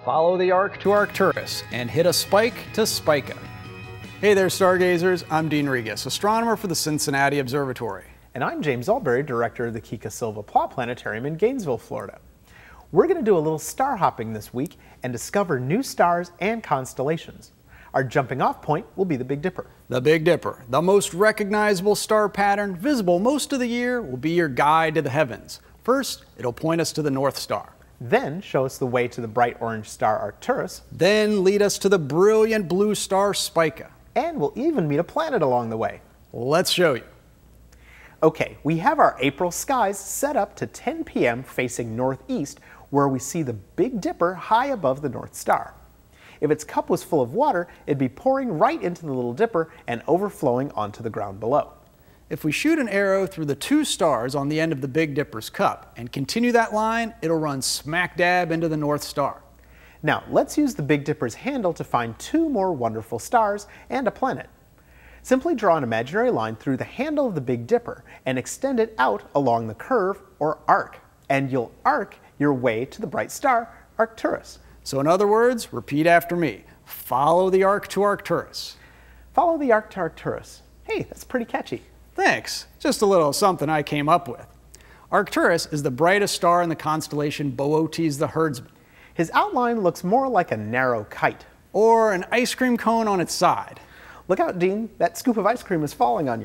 Follow the arc to Arcturus and hit a spike to Spica. Hey there, stargazers. I'm Dean Regas, astronomer for the Cincinnati Observatory. And I'm James Albury, director of the Kika Silva Plot Planetarium in Gainesville, Florida. We're going to do a little star hopping this week and discover new stars and constellations. Our jumping off point will be the Big Dipper. The Big Dipper, the most recognizable star pattern visible most of the year, will be your guide to the heavens. First, it'll point us to the North Star. Then show us the way to the bright orange star Arcturus. Then lead us to the brilliant blue star Spica. And we'll even meet a planet along the way. Let's show you. Okay, we have our April skies set up to 10 p.m. facing northeast, where we see the Big Dipper high above the North Star. If its cup was full of water, it'd be pouring right into the Little Dipper and overflowing onto the ground below. If we shoot an arrow through the two stars on the end of the Big Dipper's cup and continue that line, it'll run smack dab into the North Star. Now, let's use the Big Dipper's handle to find two more wonderful stars and a planet. Simply draw an imaginary line through the handle of the Big Dipper and extend it out along the curve or arc, and you'll arc your way to the bright star Arcturus. So in other words, repeat after me. Follow the arc to Arcturus. Follow the arc to Arcturus. Hey, that's pretty catchy. Thanks. Just a little something I came up with. Arcturus is the brightest star in the constellation Boötes the Herdsman. His outline looks more like a narrow kite. Or an ice cream cone on its side. Look out, Dean. That scoop of ice cream is falling on you.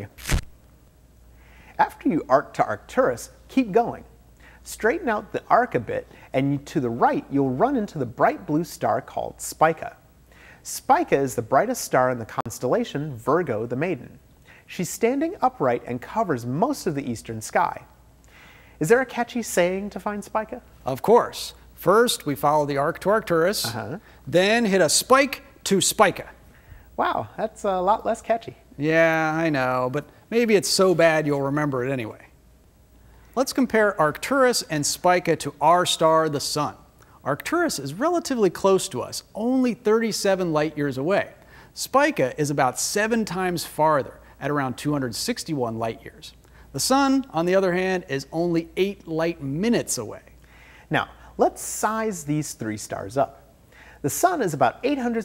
After you arc to Arcturus, keep going. Straighten out the arc a bit, and to the right, you'll run into the bright blue star called Spica. Spica is the brightest star in the constellation Virgo the Maiden. She's standing upright and covers most of the eastern sky. Is there a catchy saying to find Spica? Of course. First, we follow the arc to Arcturus, then hit a spike to Spica. Wow, that's a lot less catchy. Yeah, I know, but maybe it's so bad you'll remember it anyway. Let's compare Arcturus and Spica to our star, the Sun. Arcturus is relatively close to us, only 37 light years away. Spica is about 7 times farther, at around 261 light years. The Sun, on the other hand, is only 8 light minutes away. Now, let's size these three stars up. The Sun is about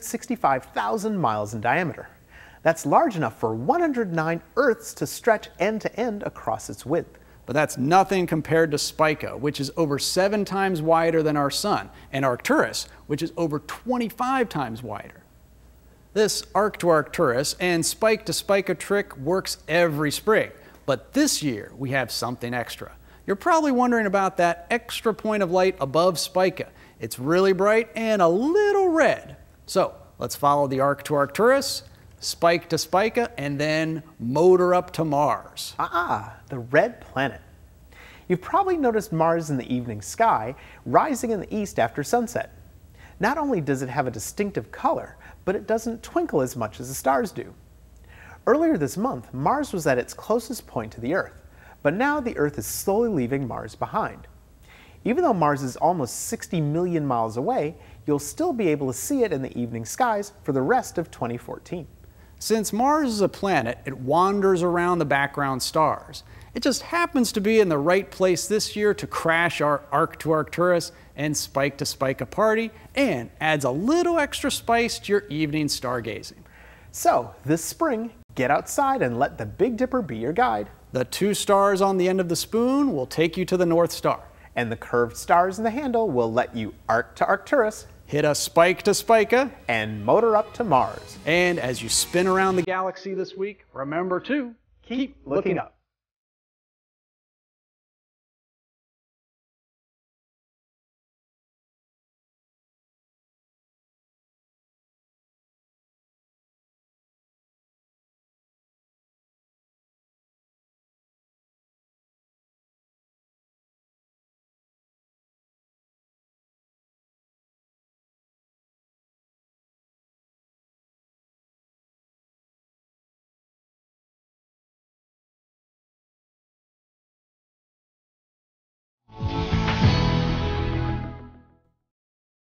865,000 miles in diameter. That's large enough for 109 Earths to stretch end to end across its width. But that's nothing compared to Spica, which is over 7 times wider than our Sun, and Arcturus, which is over 25 times wider. This arc to Arcturus and spike to Spica trick works every spring, but this year we have something extra. You're probably wondering about that extra point of light above Spica. It's really bright and a little red. So let's follow the arc to Arcturus, spike to Spica, and then motor up to Mars. The red planet. You've probably noticed Mars in the evening sky, rising in the east after sunset. Not only does it have a distinctive color, but it doesn't twinkle as much as the stars do. Earlier this month, Mars was at its closest point to the Earth, but now the Earth is slowly leaving Mars behind. Even though Mars is almost 60 million miles away, you'll still be able to see it in the evening skies for the rest of 2014. Since Mars is a planet, it wanders around the background stars. It just happens to be in the right place this year to crash our arc to Arcturus and spike to Spica party, and adds a little extra spice to your evening stargazing. So, this spring, get outside and let the Big Dipper be your guide. The 2 stars on the end of the spoon will take you to the North Star. And the curved stars in the handle will let you arc to Arcturus, hit a spike to Spica, and motor up to Mars. And as you spin around the galaxy this week, remember to keep looking up.